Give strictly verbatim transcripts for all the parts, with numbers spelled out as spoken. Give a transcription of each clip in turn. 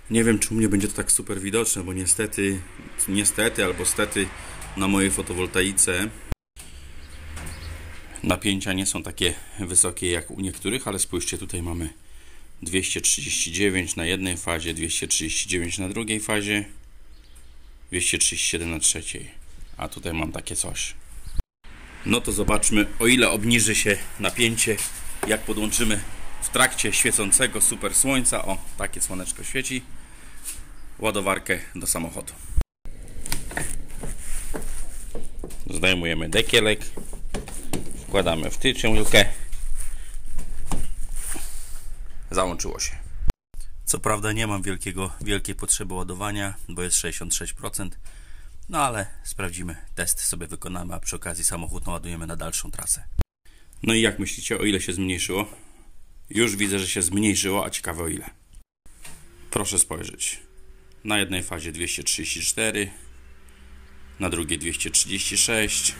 Nie wiem, czy u mnie będzie to tak super widoczne, bo niestety, niestety albo stety na mojej fotowoltaice napięcia nie są takie wysokie jak u niektórych, ale spójrzcie, tutaj mamy dwieście trzydzieści dziewięć na jednej fazie, dwieście trzydzieści dziewięć na drugiej fazie, dwieście trzydzieści siedem na trzeciej, a tutaj mam takie coś. No to zobaczmy, o ile obniży się napięcie, jak podłączymy w trakcie świecącego super słońca, o, takie słoneczko świeci, ładowarkę do samochodu. Zdejmujemy dekielek, wkładamy wtyczkę, załączyło się. Co prawda nie mam wielkiego, wielkiej potrzeby ładowania, bo jest sześćdziesiąt sześć procent, no ale sprawdzimy, test sobie wykonamy, a przy okazji samochód naładujemy na dalszą trasę. No i jak myślicie, o ile się zmniejszyło? Już widzę, że się zmniejszyło, a ciekawe o ile. Proszę spojrzeć. Na jednej fazie dwieście trzydzieści cztery, na drugiej dwieście trzydzieści sześć,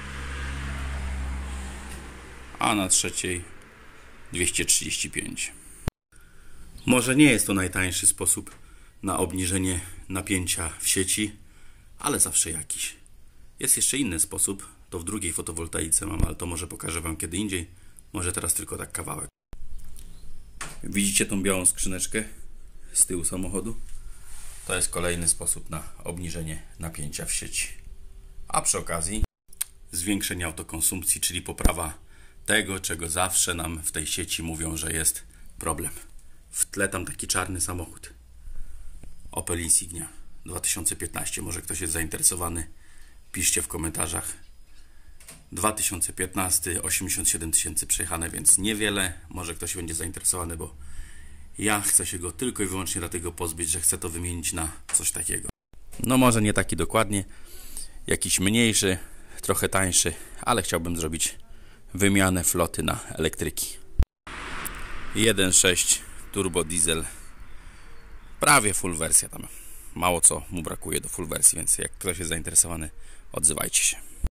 a na trzeciej dwieście trzydzieści pięć. Może nie jest to najtańszy sposób na obniżenie napięcia w sieci, ale zawsze jakiś. Jest jeszcze inny sposób, to w drugiej fotowoltaice mam, ale to może pokażę Wam kiedy indziej. Może teraz tylko tak kawałek. Widzicie tą białą skrzyneczkę z tyłu samochodu? To jest kolejny sposób na obniżenie napięcia w sieci. A przy okazji zwiększenie autokonsumpcji, czyli poprawa tego, czego zawsze nam w tej sieci mówią, że jest problem. W tle tam taki czarny samochód. Opel Insignia dwa tysiące piętnaście. Może ktoś jest zainteresowany? Piszcie w komentarzach. dwa tysiące piętnasty, osiemdziesiąt siedem tysięcy przejechane, więc niewiele. Może ktoś będzie zainteresowany, bo ja chcę się go tylko i wyłącznie dlatego pozbyć, że chcę to wymienić na coś takiego. No może nie taki dokładnie, jakiś mniejszy, trochę tańszy, ale chciałbym zrobić wymianę floty na elektryki. jeden sześć turbo diesel, prawie full wersja, tam mało co mu brakuje do full wersji, więc jak ktoś jest zainteresowany, odzywajcie się.